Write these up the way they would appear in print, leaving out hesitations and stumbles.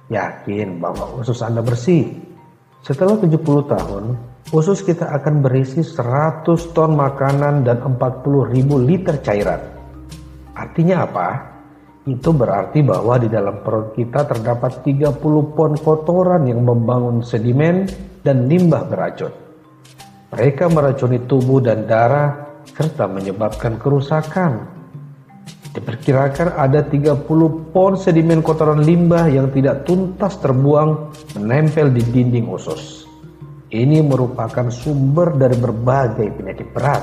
Yakin bahwa usus Anda bersih? Setelah 70 tahun, usus kita akan berisi 100 ton makanan dan 40.000 liter cairan. Artinya apa? Itu berarti bahwa di dalam perut kita terdapat 30 pon kotoran yang membangun sedimen dan limbah beracun. Mereka meracuni tubuh dan darah serta menyebabkan kerusakan. Diperkirakan ada 30 pon sedimen kotoran limbah yang tidak tuntas terbuang menempel di dinding usus. Ini merupakan sumber dari berbagai penyakit berat.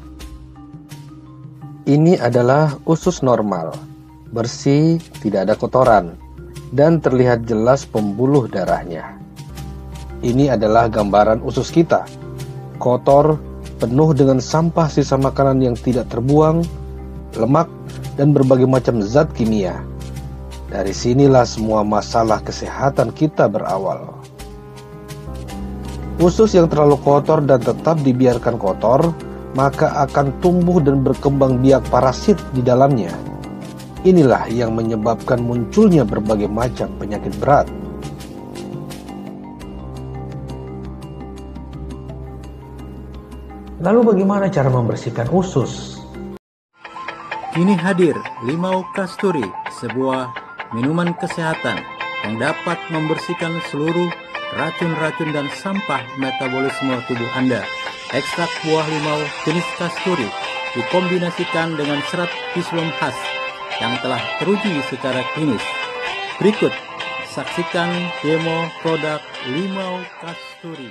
Ini adalah usus normal, bersih, tidak ada kotoran, dan terlihat jelas pembuluh darahnya. Ini adalah gambaran usus kita, kotor, penuh dengan sampah sisa makanan yang tidak terbuang, lemak, dan berbagai macam zat kimia. Dari sinilah semua masalah kesehatan kita berawal. Usus yang terlalu kotor dan tetap dibiarkan kotor, maka akan tumbuh dan berkembang biak parasit di dalamnya. Inilah yang menyebabkan munculnya berbagai macam penyakit berat. Lalu bagaimana cara membersihkan usus? Kini hadir Limau Kasturi, sebuah minuman kesehatan yang dapat membersihkan seluruh racun-racun dan sampah metabolisme tubuh Anda. Ekstrak buah limau jenis kasturi dikombinasikan dengan serat fisium khas yang telah teruji secara klinis. Berikut saksikan demo produk Limau Kasturi.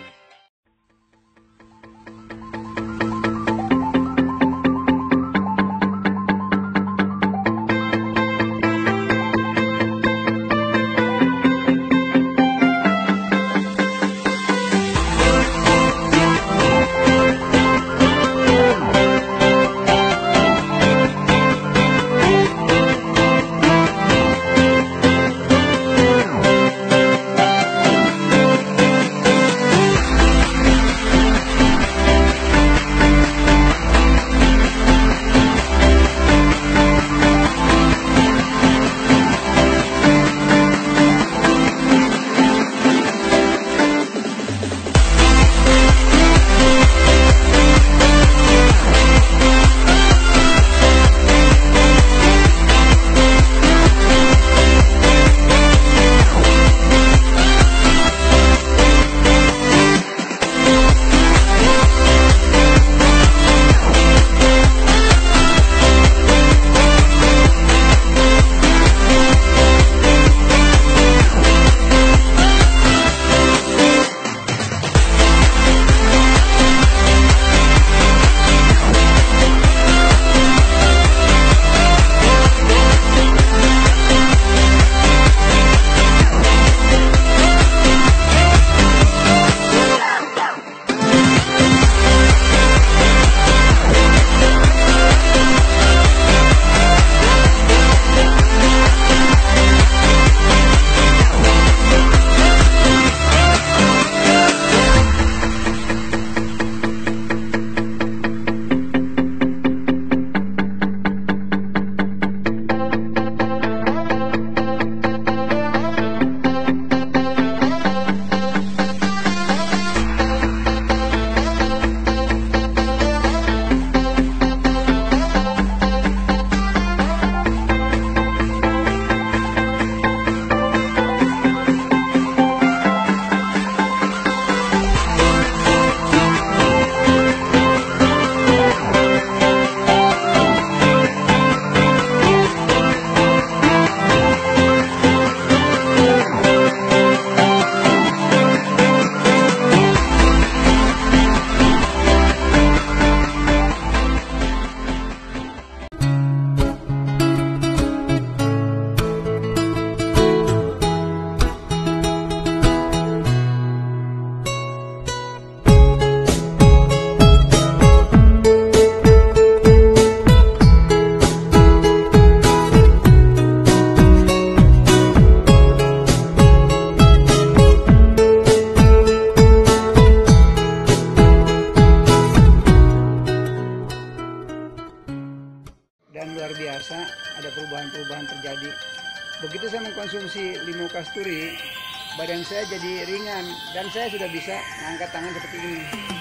konsumsi Limau Kasturi, badan saya jadi ringan dan saya sudah bisa mengangkat tangan seperti ini.